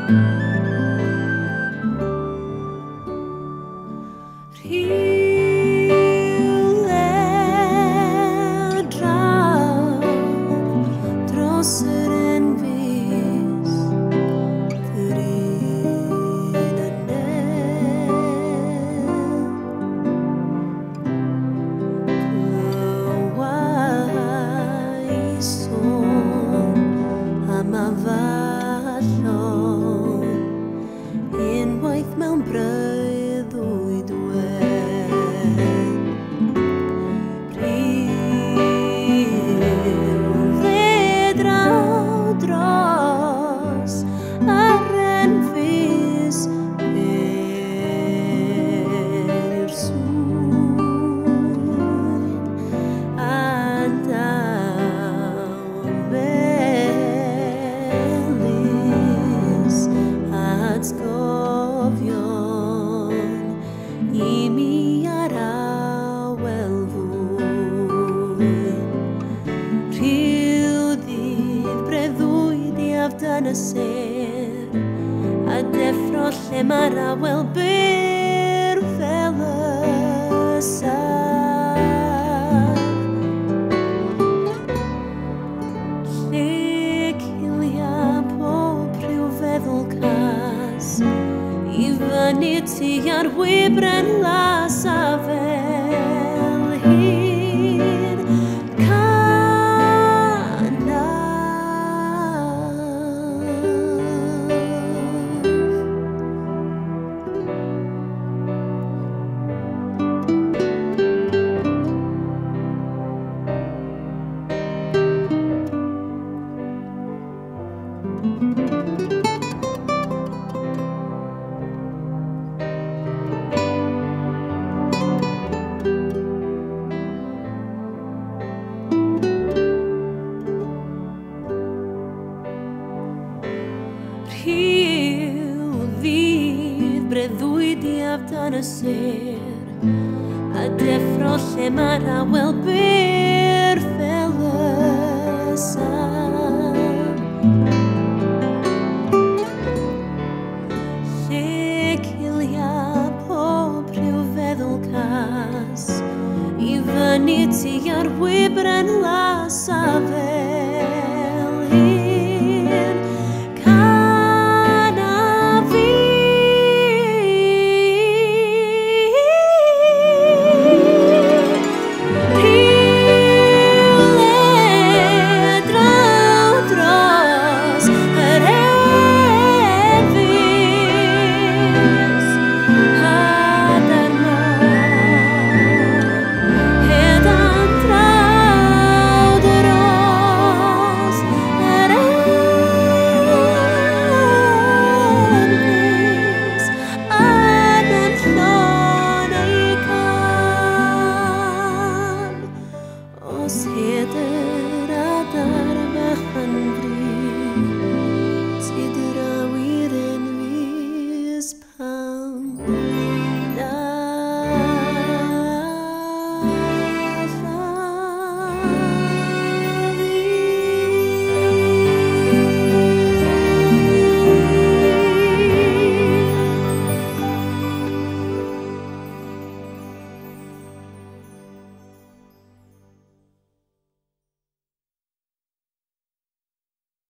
Unwaith mewn breuddwyd wen draw dros yr enfys i'r sŵn a dawn melys atgofion I mi ar awel fwyn. Rhyw ddydd breuddwyd I afdan y ser a deffro lle mae'r awel byr fel y saff. Lle cilia pob rhyw feddwl cas I fyny ti ar wybren las a fel hyn Rhyw ddydd breuddwyd I afdan y ser a deffro lle mae'r awel byr fel y saff. Lle cilia pob rhyw feddwl cas I fyny ti ar wybren las a fel hyn